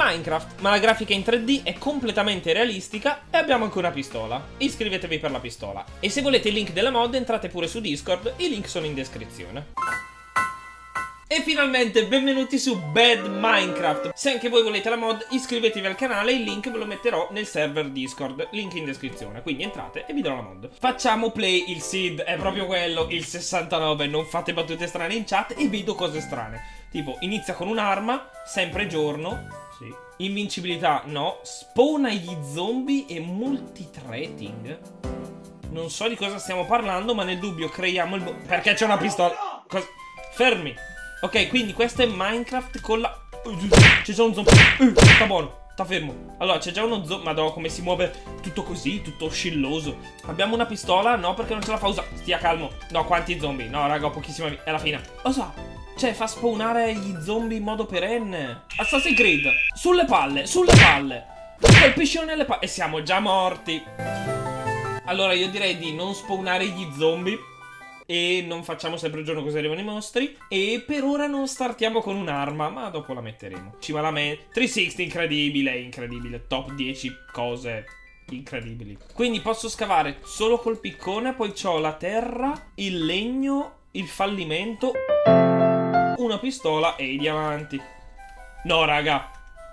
Minecraft, ma la grafica in 3D è completamente realistica e abbiamo anche una pistola. Iscrivetevi per la pistola. E se volete il link della mod entrate pure su Discord, i link sono in descrizione. E finalmente benvenuti su Bad Minecraft. Se anche voi volete la mod iscrivetevi al canale, il link ve lo metterò nel server Discord, link in descrizione, quindi entrate e vi darò la mod. Facciamo play, il seed è proprio quello, il 69, non fate battute strane in chat e vedo cose strane. Tipo inizia con un'arma, sempre giorno, sì. Invincibilità no, spawna gli zombie e multithreading. Non so di cosa stiamo parlando, ma nel dubbio creiamo il perché c'è una pistola. Fermi. Ok, quindi questo è Minecraft con la... C'è già un zombie. Sta buono, sta fermo. Allora, c'è già uno zombie. Madonna, come si muove tutto così, tutto oscilloso. Abbiamo una pistola? No, perché non ce la fa usare. Stia calmo. No, quanti zombie? No, raga, ho pochissima vita. È la fine. Lo so. Cioè, fa spawnare gli zombie in modo perenne. Assassin's Creed. Sulle palle, sulle palle. Colpisci nelle palle. E siamo già morti. Allora, io direi di non spawnare gli zombie. E non facciamo sempre il giorno così arrivano i mostri. E per ora non startiamo con un'arma, ma dopo la metteremo. Cima la 360, incredibile, incredibile. Top 10 cose incredibili. Quindi posso scavare solo col piccone. Poi c'ho la terra, il legno, il fallimento, una pistola e i diamanti. No, raga.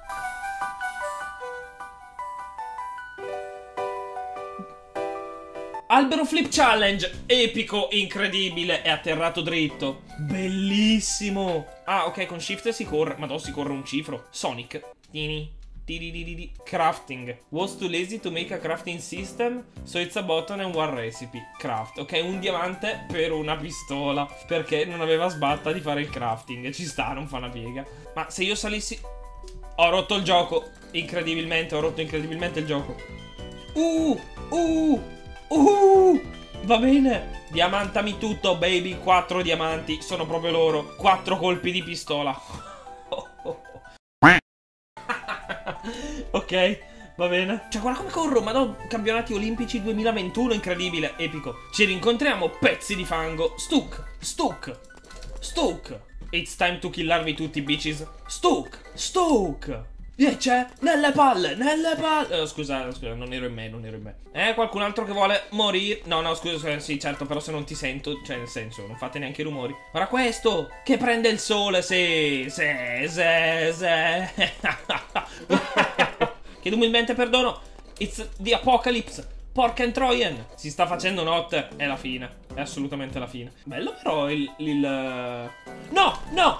Albero flip challenge, epico, incredibile, è atterrato dritto. Bellissimo. Ah, ok, con shift si corre. Madonna, si corre un cifro. Sonic. Crafting. Was too lazy to make a crafting system, so it's a button and one recipe. Craft. Ok, un diamante per una pistola, perché non aveva sbatta di fare il crafting. Ci sta, non fa una piega. Ma se io salissi... Ho rotto il gioco. Incredibilmente, ho rotto incredibilmente il gioco. Va bene. Diamantami tutto, baby. 4 diamanti, sono proprio loro. 4 colpi di pistola. Ok, va bene. Cioè, guarda come corro. Madonna, campionati olimpici 2021, incredibile, epico. Ci rincontriamo, pezzi di fango. Stuck. It's time to killarvi tutti, bitches. Stuck. C'è nelle palle. Scusa, non ero in me. Qualcun altro che vuole morire? No, scusa, sì, certo, però se non ti sento, cioè, nel senso, non fate neanche rumori. Guarda questo, che prende il sole, sì. Chiedo umilmente perdono. It's the apocalypse. Porca and Trojan. Si sta facendo notte. È la fine. È assolutamente la fine. Bello però No.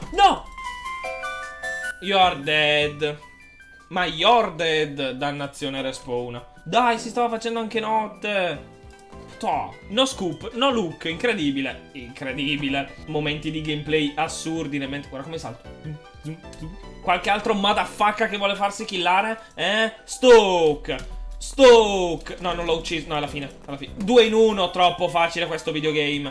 You're dead. Ma you're dead. Dannazione respawna. Dai, si stava facendo anche notte. No scoop, no look. Incredibile. Momenti di gameplay assurdi. Guarda come salto. Qualche altro motherfucker che vuole farsi killare? Stuck. No, non l'ho ucciso. No, alla fine. 2 in 1, troppo facile questo videogame.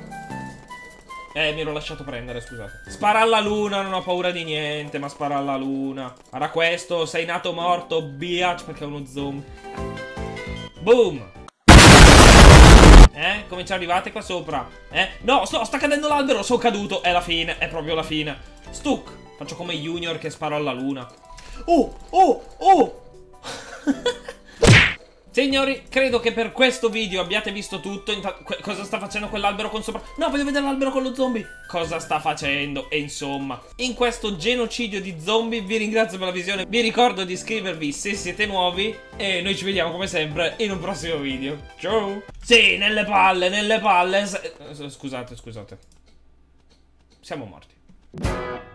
Mi ero lasciato prendere, scusate. Spara alla luna, non ho paura di niente, ma spara alla luna. Guarda questo, sei nato morto, biatch, perché è uno zombie. Boom. Come ci arrivate qua sopra? No, sta cadendo l'albero, sono caduto. È la fine, è proprio la fine. Stuck. Faccio come Junior che sparo alla luna. Signori, credo che per questo video abbiate visto tutto. Cosa sta facendo quell'albero con sopra? No, voglio vedere l'albero con lo zombie. Cosa sta facendo? E insomma, in questo genocidio di zombie vi ringrazio per la visione. Vi ricordo di iscrivervi se siete nuovi. E noi ci vediamo come sempre in un prossimo video. Ciao. Sì, nelle palle. Scusate. Siamo morti.